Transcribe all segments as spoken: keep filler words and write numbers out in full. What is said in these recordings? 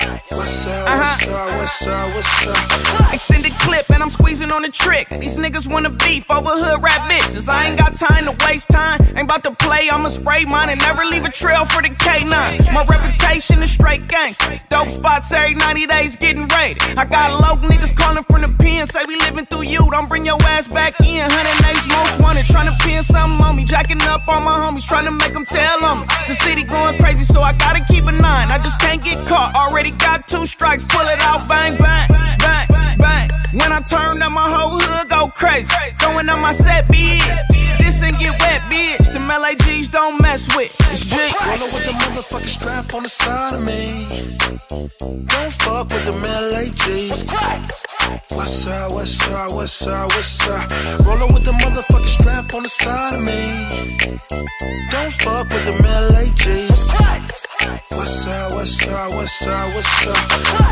What's up, what's up, what's up, what's up? Extended clip and I'm squeezing on the trick. These niggas wanna beef over hood rap bitches. I ain't got time to waste time. Ain't about to play, I'ma spray mine and never leave a trail for the K nine. My reputation is straight gangsta. Dope spots every ninety days getting raided. I got low niggas calling from the pen, say we living through you. Don't bring your ass back in. Hundred names most wanted, tryna pin something on me. Jacking up on my homies, tryna make them tell on me. The city going crazy, so I gotta keep a nine. I just can't get caught. Already got two strikes, pull it out, bang, bang, bang, bang. When I turn up, my whole hood go crazy. Going on my set, bitch. This and get wet, bitch. Them L A Gs don't mess with. It's G. Rollin' with the motherfucking strap on the side of me. Don't fuck with them L A Gs. What's up, what's up, what's up, what's up? Rollin' with the motherfucking strap on the side of me. Don't fuck with them L A Gs. What's up, what's up, what's up, what's up?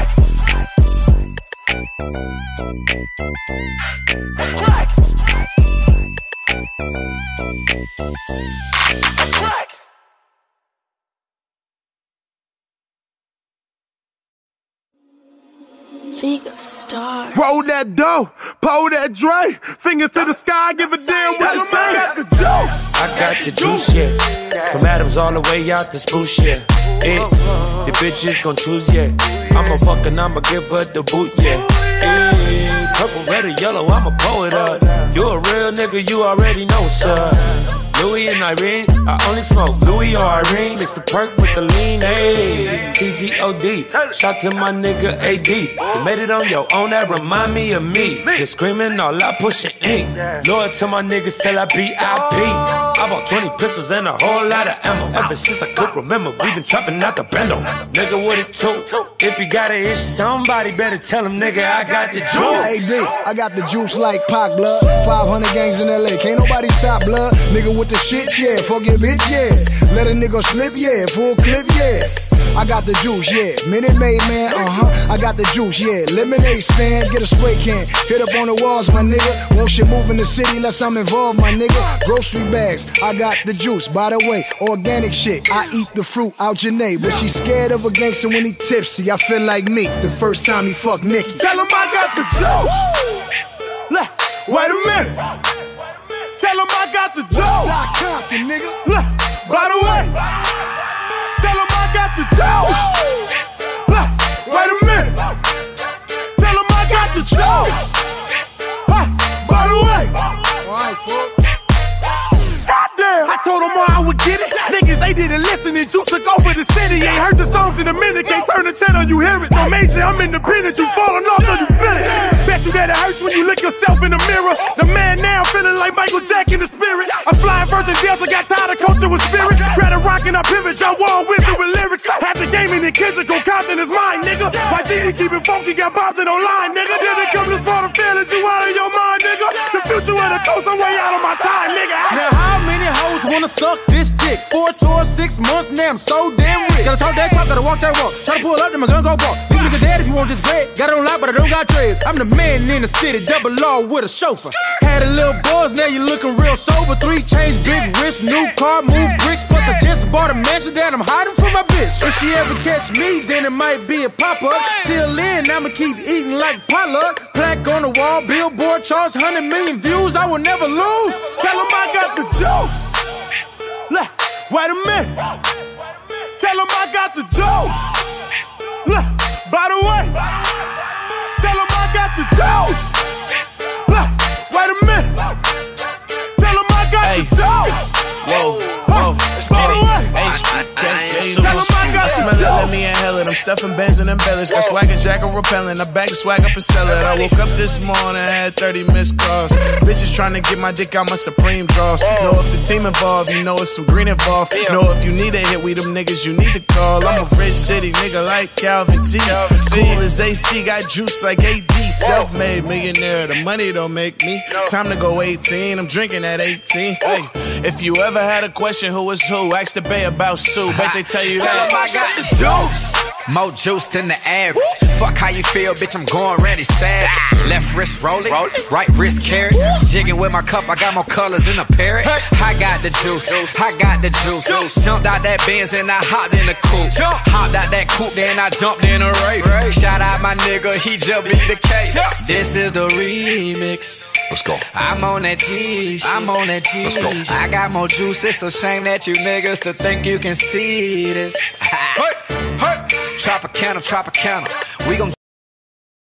What's crack? What's crack? League of Stars. Roll that dough, pull that Dre. Fingers to the sky, give a damn what you think. I got the juice. I got the juice, yeah. From Adams all the way out to Spoosh, yeah. Eh, the bitches gon' choose, yeah. I'ma fuck and I'ma give her the boot, yeah. Eh, purple, red, or yellow, I'ma pull it up. You a real nigga, you already know, sir. Louis and Irene, I only smoke Louis or Irene. Mix the perk with the lean, ayy. T G O D, shout to my nigga A D. You made it on your own, that remind me of me. Just screaming all out, pushing ink. Loyal to my niggas till I be I P. I bought twenty pistols and a whole lot of ammo. Ever since I could remember, we been trapping out the bando. Nigga, what it took? If you got an issue, somebody better tell him, nigga, I got the juice. A D, I got the juice like Pac blood. five hundred gangs in L A, can't nobody stop blood. Nigga with the shit, yeah, fuck your bitch, yeah. Let a nigga slip, yeah, full clip, yeah. I got the juice, yeah. Minute Maid, man, uh-huh. I got the juice, yeah. Lemonade stand, get a spray can. Hit up on the walls, my nigga. Won't shit move in the city unless I'm involved, my nigga. Grocery bags, I got the juice. By the way, organic shit. I eat the fruit out Janae. But she scared of a gangster when he tipsy. I feel like me the first time he fucked Nikki. Tell him I got the juice. Look, wait a minute. Tell him I got the juice. Shot Compton, nigga. Look, by the way. Tell him I got the juice. Look, wait a minute. Tell him I got the juice. Huh, by the way. Alright, fuck. Goddamn. I told them all I would get it. Niggas, they didn't listen and Juice took over the city. Ain't heard your songs in a minute. Can't turn the channel, you hear it. No major, I'm independent. You falling off, though you feel it. Bet you that it hurts when you look yourself in the mirror. The man now feeling like Michael Jack in the spirit. I'm flying Virgin Delta, got tired of coaching with spirit. Credit rocking, I pivot, Joe Wall, wisdom with lyrics. Had the game in the kitchen, go Compton is mine, nigga. My G D keep it funky, got bobbed it online, nigga. Didn't come this far to feelings, you out of your mind, nigga. The future of the coast, I'm way out of my time, nigga. Now how many hoes wanna suck this dick? Four tours, six months, now I'm so damn rich. Gotta talk that talk, gotta walk that walk. Try to pull up, then my gun go walk. You nigga dead if you want this bread. Got it on lock, but I don't got dreads. I'm the man in the city, double law with a chauffeur. Had a little buzz, now you looking real sober. Three chains, big wrist, new car, move bricks. Plus I just bought a mansion that I'm hiding from my bitch. If she ever catch me, then it might be a pop-up. Till then, I'ma keep eating like potluck. Plaque on the wall, billboard charts, one hundred million views, I will never lose. Tell him I got the juice. Look, wait a minute. Tell him I got the juice. Look, by the way. Tell him I got the juice. Look, wait a minute. Tell him I got hey. the juice. Whoa, whoa, by the way. Tell him I got the juice. Let me inhale it. I'm stuffing Benz and embellished. Got swagger, jack, and repellent. I bag the swag up and sell it. I woke up this morning, had thirty missed calls. Bitches trying to get my dick out my Supreme draws. Know if the team involved, you know it's some green involved. Know if you need a hit, we them niggas you need to call. I'm a rich city nigga like Calvin T. Cool as A C, got juice like A D. Self-made millionaire, the money don't make me. Time to go eighteen, I'm drinking at eighteen. Hey, if you ever had a question who was who, ask the Bay about Sue. Bet they tell you that. I got the juice. More juice than the average. Fuck how you feel, bitch, I'm going Randy Savage. Left wrist rolling, right wrist carrots. Jigging with my cup, I got more colors than a parrot. I got the juice, I got the juice. Jumped out that Benz and I hopped in the coupe. Hopped out that coupe, then I jumped in a race. Shout out my nigga, he just beat the case. This is the remix. Let's go. I'm on that cheese. I'm on that cheese. Let's go. I got more juice. It's a shame that you niggas to think you can see this. Hey, hey. Tropicana, Tropicana. We gon'